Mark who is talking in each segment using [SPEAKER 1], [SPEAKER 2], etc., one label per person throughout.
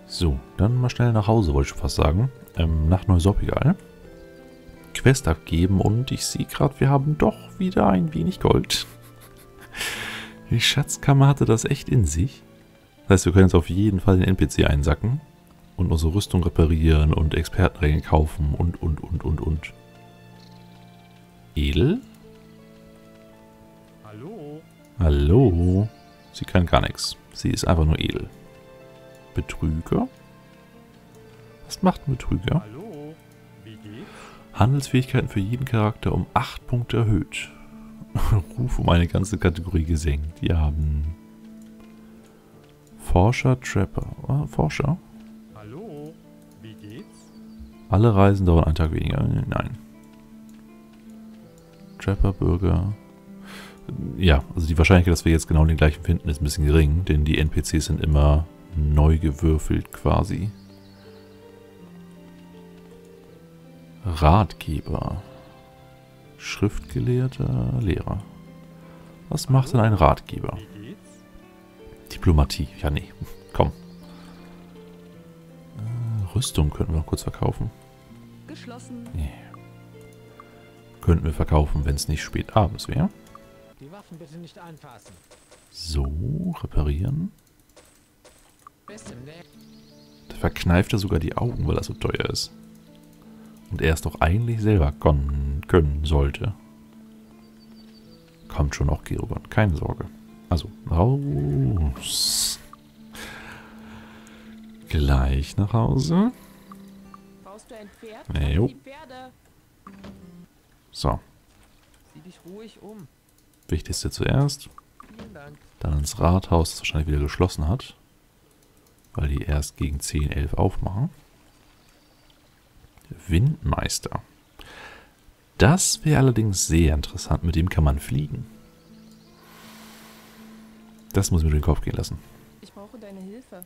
[SPEAKER 1] So, dann mal schnell nach Hause, wollte ich schon fast sagen. Nach Neusorpigal. Quest abgeben und ich sehe gerade, wir haben doch wieder ein wenig Gold. Die Schatzkammer hatte das echt in sich. Das heißt, wir können jetzt auf jeden Fall den NPC einsacken und unsere Rüstung reparieren und Expertenränge kaufen und. Edel?
[SPEAKER 2] Hallo?
[SPEAKER 1] Hallo? Sie kann gar nichts. Sie ist einfach nur edel. Betrüger? Was macht ein Betrüger?
[SPEAKER 2] Hallo? Wie geht's?
[SPEAKER 1] Handelsfähigkeiten für jeden Charakter um 8 Punkte erhöht. Ruf um eine ganze Kategorie gesenkt. Die haben Forscher, Trapper. Forscher?
[SPEAKER 2] Hallo? Wie geht's?
[SPEAKER 1] Alle Reisen dauern einen Tag weniger. Nein. Trapper, Bürger. Ja, also die Wahrscheinlichkeit, dass wir jetzt genau den gleichen finden, ist ein bisschen gering, denn die NPCs sind immer neu gewürfelt quasi. Ratgeber. Schriftgelehrter, Lehrer. Was macht denn ein Ratgeber?
[SPEAKER 2] Wie geht's?
[SPEAKER 1] Diplomatie. Ja, nee. Komm. Rüstung könnten wir noch kurz verkaufen.
[SPEAKER 3] Geschlossen.
[SPEAKER 1] Nee. Könnten wir verkaufen, wenn es nicht spät abends wäre.
[SPEAKER 4] Die Waffen bitte nicht anfassen.
[SPEAKER 1] So, reparieren.
[SPEAKER 4] Bis zum nächsten.
[SPEAKER 1] Da verkneift er sogar die Augen, weil er so teuer ist. Und er es doch eigentlich selber können sollte. Kommt schon auch Gerogon, keine Sorge. Also, raus. Gleich nach Hause.
[SPEAKER 3] Brauchst du ein Pferd?
[SPEAKER 1] Nee, jo.
[SPEAKER 3] Die Pferde.
[SPEAKER 1] So,
[SPEAKER 4] Sieh dich ruhig um.
[SPEAKER 1] Wichtigste zuerst.
[SPEAKER 4] Vielen Dank.
[SPEAKER 1] Dann ins Rathaus, das wahrscheinlich wieder geschlossen hat. Weil die erst gegen 10, 11 aufmachen. Windmeister. Das wäre allerdings sehr interessant. Mit dem kann man fliegen. Das muss ich mir durch den Kopf gehen lassen.
[SPEAKER 3] Ich brauche deine Hilfe.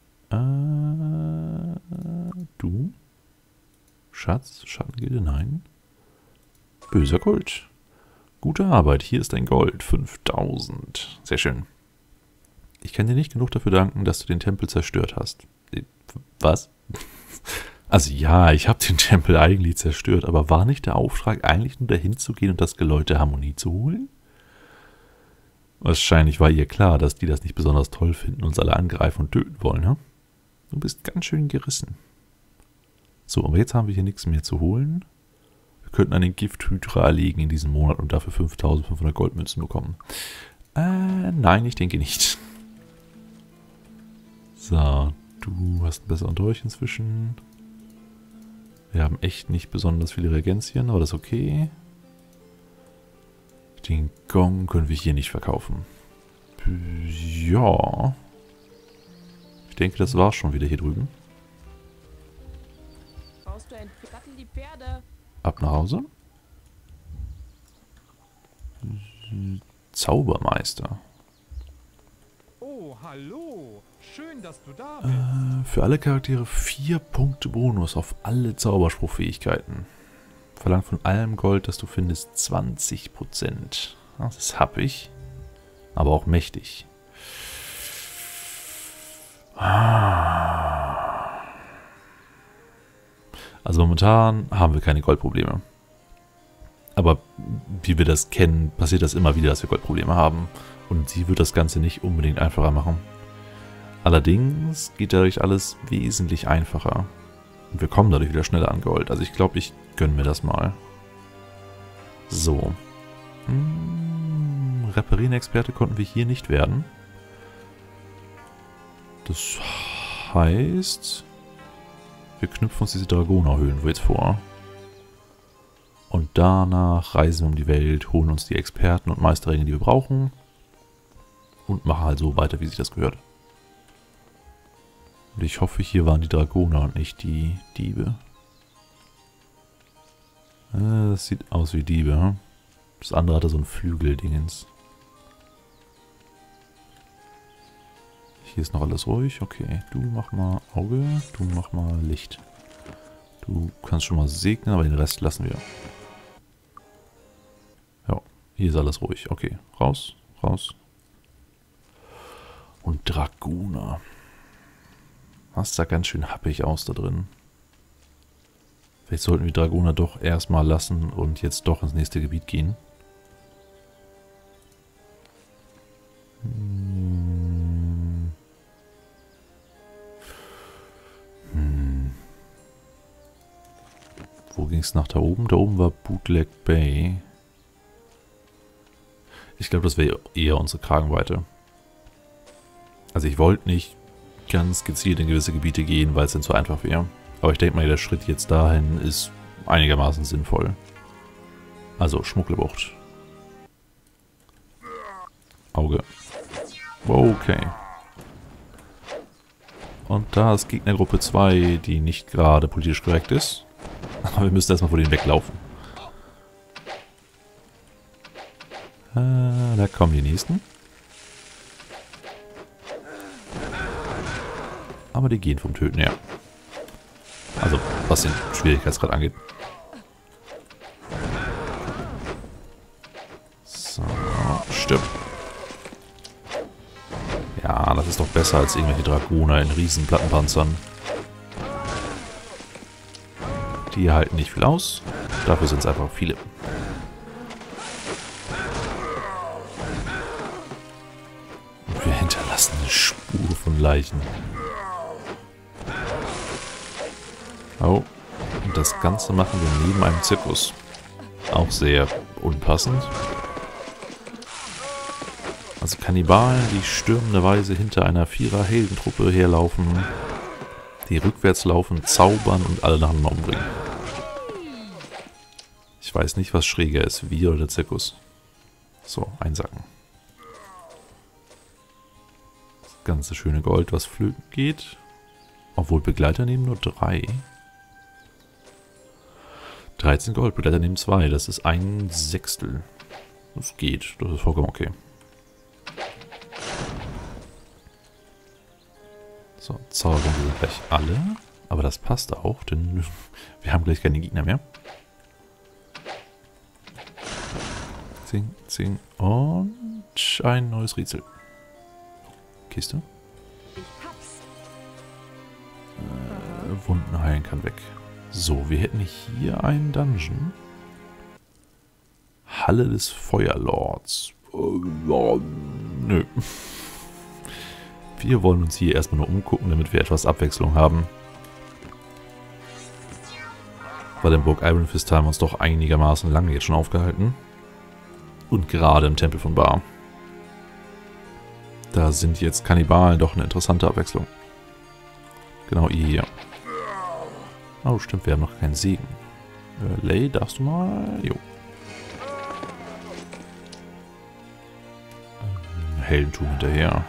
[SPEAKER 1] Du? Schatz? Schattengilde? Nein. Böser Kult. Gute Arbeit. Hier ist dein Gold. 5000. Sehr schön. Ich kann dir nicht genug dafür danken, dass du den Tempel zerstört hast. Was? Also ja, ich habe den Tempel eigentlich zerstört, aber war nicht der Auftrag eigentlich nur dahin zu gehen und das Geläut der Harmonie zu holen? Wahrscheinlich war ihr klar, dass die das nicht besonders toll finden und uns alle angreifen und töten wollen, ne? Du bist ganz schön gerissen. So, aber jetzt haben wir hier nichts mehr zu holen. Wir könnten einen Gifthydra erlegen in diesem Monat und dafür 5500 Goldmünzen bekommen. Nein, ich denke nicht. So, du hast einen besseren Dolch inzwischen. Wir haben echt nicht besonders viele Reagenzien, aber das ist okay. Den Gong können wir hier nicht verkaufen. Ja. Ich denke, das war's schon wieder hier drüben.
[SPEAKER 3] Brauchst du ein Pferd? Sattel die Pferde.
[SPEAKER 1] Ab nach Hause. Zaubermeister.
[SPEAKER 2] Oh, hallo. Schön, dass du da bist.
[SPEAKER 1] Für alle Charaktere 4 Punkte Bonus auf alle Zauberspruchfähigkeiten. Verlangt von allem Gold, das du findest, 20%. Das hab ich. Aber auch mächtig. Also momentan haben wir keine Goldprobleme. Aber wie wir das kennen, passiert das immer wieder, dass wir Goldprobleme haben. Und sie wird das Ganze nicht unbedingt einfacher machen. Allerdings geht dadurch alles wesentlich einfacher. Und wir kommen dadurch wieder schneller an Gold. Also ich glaube, ich gönne mir das mal. So. Reparieren-Experte konnten wir hier nicht werden. Das heißt, wir knüpfen uns diese Dragoner-Höhlen jetzt vor. Und danach reisen wir um die Welt, holen uns die Experten und Meisterringe, die wir brauchen. Und machen halt so weiter, wie sich das gehört. Und ich hoffe, hier waren die Dragoner und nicht die Diebe. Das sieht aus wie Diebe. Das andere hatte so ein Flügeldingens. Hier ist noch alles ruhig. Okay, du mach mal Auge, du mach mal Licht. Du kannst schon mal segnen, aber den Rest lassen wir. Ja, hier ist alles ruhig. Okay, raus, raus. Und Dragoner. Das sah ganz schön happig aus da drin. Vielleicht sollten wir Dragoner doch erstmal lassen und jetzt doch ins nächste Gebiet gehen. Wo ging es nach da oben? Da oben war Bootleg Bay. Ich glaube, das wäre eher unsere Kragenweite. Also ich wollte nicht ganz gezielt in gewisse Gebiete gehen, weil es dann zu einfach wäre. Aber ich denke mal, der Schritt jetzt dahin ist einigermaßen sinnvoll. Also Schmugglerbucht. Auge. Okay. Und da ist Gegnergruppe 2, die nicht gerade politisch korrekt ist. Aber wir müssen erstmal vor denen weglaufen. Da kommen die nächsten. Aber die gehen vom Töten her. Also, was den Schwierigkeitsgrad angeht. So, stirb. Ja, das ist doch besser als irgendwelche Dragoner in riesen Plattenpanzern. Die halten nicht viel aus. Dafür sind es einfach viele. Und wir hinterlassen eine Spur von Leichen. Oh, und das Ganze machen wir neben einem Zirkus. Auch sehr unpassend. Also Kannibalen, die stürmenderweise hinter einer Vierer-Heldentruppe herlaufen, die rückwärts laufen, zaubern und alle nacheinander umbringen. Ich weiß nicht, was schräger ist, wir oder der Zirkus. So, einsacken. Das ganze schöne Gold, was flöten geht. Obwohl Begleiter nehmen nur 3. 13 Gold, Begleiter nehmen 2. Das ist 1/6. Das geht, das ist vollkommen okay. So, zaubern wir gleich alle. Aber das passt auch, denn wir haben gleich keine Gegner mehr. Zing, zing. Und ein neues Rätsel. Kiste. Wunden heilen kann weg. So, wir hätten hier einen Dungeon. Halle des Feuerlords. Nö. Wir wollen uns hier erstmal nur umgucken, damit wir etwas Abwechslung haben. Weil in Burg Ironfist haben wir uns doch einigermaßen lange jetzt schon aufgehalten. Und gerade im Tempel von Bar. Da sind jetzt Kannibalen doch eine interessante Abwechslung. Genau, ihr hier. Oh, stimmt, wir haben noch keinen Segen. Lay, darfst du mal? Jo. Heldentum hinterher.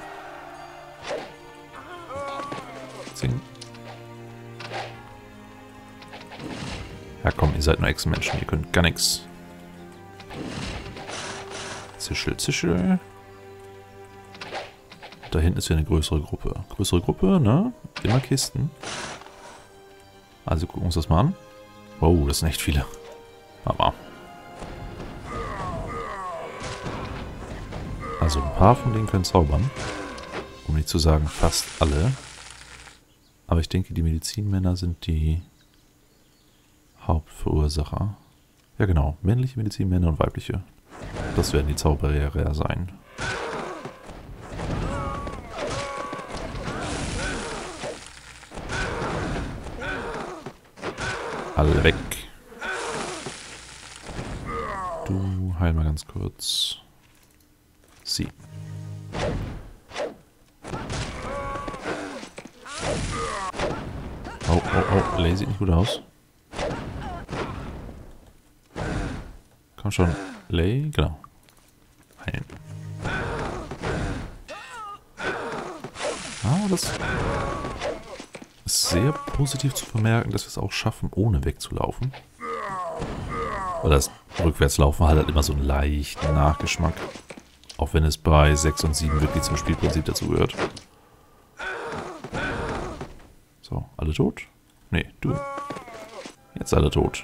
[SPEAKER 1] Zing. Ja komm, ihr seid nur Echsenmenschen, ihr könnt gar nichts. Zischel, zischel. Da hinten ist ja eine größere Gruppe. Größere Gruppe, ne? Immer Kisten. Also gucken wir uns das mal an. Oh, das sind echt viele. Aber. Also ein paar von denen können zaubern. Um nicht zu sagen fast alle. Aber ich denke, die Medizinmänner sind die Hauptverursacher. Ja genau, männliche Medizinmänner und weibliche. Das werden die Zauberer sein. Alle weg. Du heil mal ganz kurz. Sie. Oh, oh, oh. Lay sieht nicht gut aus. Komm schon. Lay, genau. Heilen. Ah, das ist sehr positiv zu vermerken, dass wir es auch schaffen, ohne wegzulaufen. Weil das Rückwärtslaufen hat halt immer so einen leichten Nachgeschmack. Auch wenn es bei 6 und 7 wirklich zum Spielprinzip dazugehört. So, alle tot? Nee, du. Jetzt alle tot.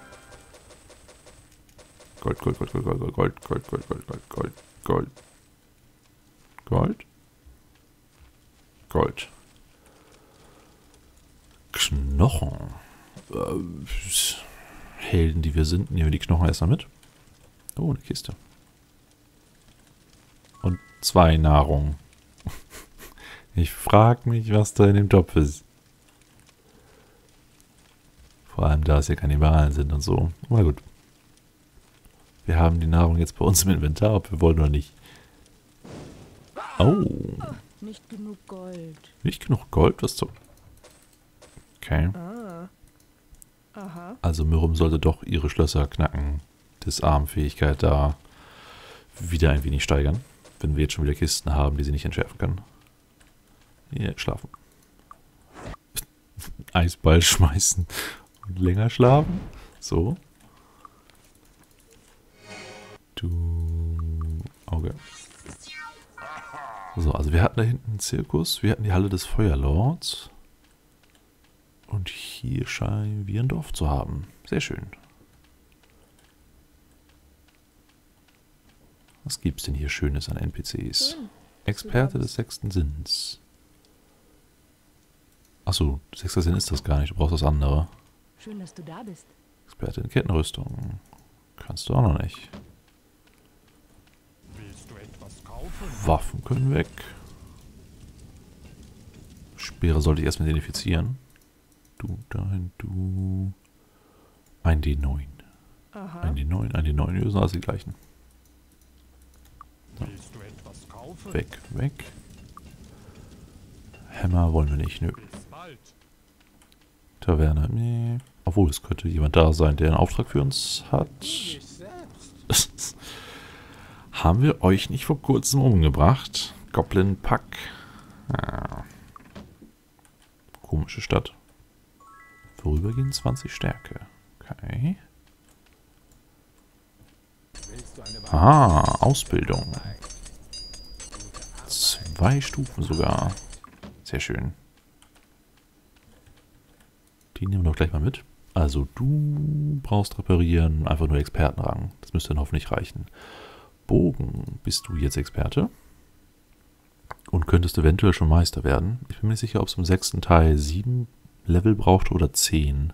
[SPEAKER 1] Gold, Gold, Gold, Gold, Gold, Gold, Gold, Gold, Gold, Gold, Gold, Gold. Gold? Gold. Knochen. Helden, die wir sind, nehmen wir die Knochen erstmal mit. Oh, eine Kiste. Und 2 Nahrung. Ich frage mich, was da in dem Topf ist. Vor allem, da es ja Kannibalen sind und so. Aber gut. Wir haben die Nahrung jetzt bei uns im Inventar, ob wir wollen oder nicht. Oh.
[SPEAKER 3] Nicht genug Gold.
[SPEAKER 1] Nicht genug Gold? Was zum... Okay.
[SPEAKER 3] Ah. Aha.
[SPEAKER 1] Also Miriam sollte doch ihre Schlösser knacken. Disarmfähigkeit da wieder ein wenig steigern. Wenn wir jetzt schon wieder Kisten haben, die sie nicht entschärfen können. Hier, schlafen. Eisball schmeißen. Und länger schlafen. So. Du... Auge. So, also wir hatten da hinten einen Zirkus. Wir hatten die Halle des Feuerlords. Und hier scheinen wir ein Dorf zu haben. Sehr schön. Was gibt's denn hier Schönes an NPCs?
[SPEAKER 3] Schön.
[SPEAKER 1] Experte des 6. Sinns. Achso, 6. Sinn ist das gar nicht. Du brauchst das andere.
[SPEAKER 3] Schön, dass du da bist.
[SPEAKER 1] Experte in Kettenrüstung. Kannst du auch noch nicht.
[SPEAKER 2] Willst du etwas kaufen?
[SPEAKER 1] Waffen können weg. Speere sollte ich erstmal identifizieren. Du, dahin, du. Ein D9.
[SPEAKER 3] Aha.
[SPEAKER 1] Ein D9, ein D9. Die sind alles die gleichen.
[SPEAKER 2] Willst du etwas kaufen?
[SPEAKER 1] Weg, weg. Hämmer wollen wir nicht, nö.
[SPEAKER 2] Bis bald.
[SPEAKER 1] Taverne, nee. Obwohl, es könnte jemand da sein, der einen Auftrag für uns hat.
[SPEAKER 4] Ich selbst.
[SPEAKER 1] Haben wir euch nicht vor kurzem umgebracht? Goblin Pack. Ah. Komische Stadt. Vorübergehend 20 Stärke. Okay.
[SPEAKER 4] Willst du eine
[SPEAKER 1] Aha, Ausbildung. 2 Stufen sogar. Sehr schön. Die nehmen wir doch gleich mal mit. Also du brauchst reparieren, einfach nur Expertenrang. Das müsste dann hoffentlich reichen. Bogen, bist du jetzt Experte? Und könntest eventuell schon Meister werden. Ich bin mir nicht sicher, ob es im 6. Teil 7 Level braucht oder 10.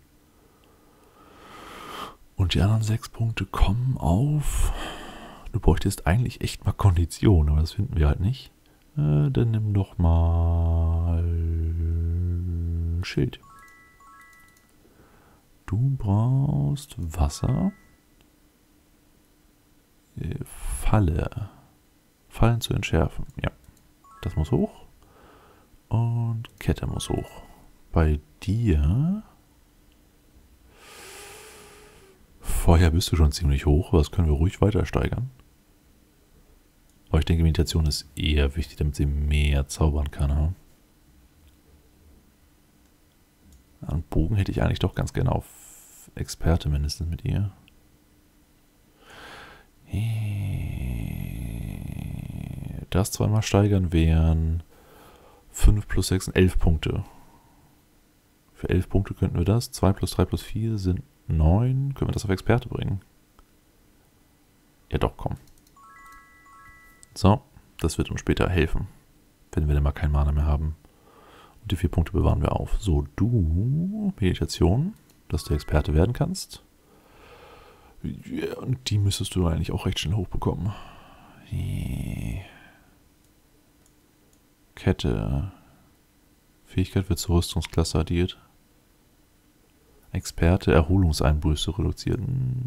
[SPEAKER 1] Und die anderen 6 Punkte kommen auf... Du bräuchtest eigentlich echt mal Kondition, aber das finden wir halt nicht. Dann nimm doch mal... Schild. Du brauchst Wasser. Falle. Fallen zu entschärfen. Ja. Das muss hoch. Und Kette muss hoch. Bei dir... Vorher bist du schon ziemlich hoch, aber das können wir ruhig weiter steigern. Aber ich denke, Meditation ist eher wichtig, damit sie mehr zaubern kann. Ja? Einen Bogen hätte ich eigentlich doch ganz gerne auf Experte mindestens mit ihr. Das zweimal steigern wären 5 plus 6 sind 11 Punkte. Für 11 Punkte könnten wir das. 2 plus 3 plus 4 sind 9. Können wir das auf Experte bringen? Ja doch, komm. So, das wird uns später helfen. Wenn wir dann mal kein Mana mehr haben. Und die 4 Punkte bewahren wir auf. So, du, Meditation, dass du Experte werden kannst. Ja, und die müsstest du eigentlich auch recht schnell hochbekommen. Kette. Fähigkeit wird zur Rüstungsklasse addiert. Experte, Erholungseinbuße reduziert.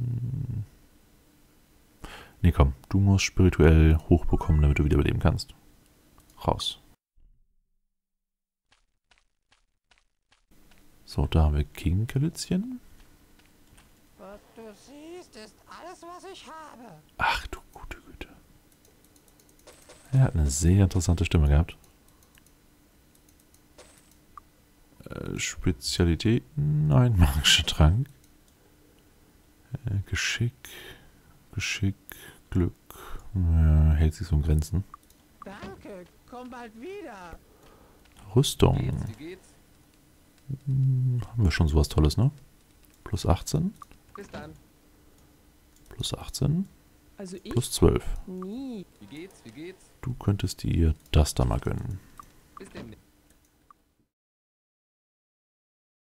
[SPEAKER 1] Nee, komm, du musst spirituell hochbekommen, damit du wieder beleben kannst. Raus. So, da haben wir King-Kalitzchen.
[SPEAKER 4] Was du siehst, ist alles, was ich habe.
[SPEAKER 1] Ach du gute Güte. Er hat eine sehr interessante Stimme gehabt. Spezialitäten, ein magischer Trank. Geschick, Glück. Hält sich so in Grenzen.
[SPEAKER 4] Danke, komm bald wieder.
[SPEAKER 1] Rüstung.
[SPEAKER 4] Wie geht's?
[SPEAKER 1] Haben wir schon sowas Tolles, ne? Plus 18.
[SPEAKER 4] Bis dann.
[SPEAKER 1] Plus 18.
[SPEAKER 3] Also ich?
[SPEAKER 1] Plus 12.
[SPEAKER 3] Nie.
[SPEAKER 4] Wie geht's?
[SPEAKER 1] Du könntest dir das da mal gönnen.
[SPEAKER 4] Bis demnächst.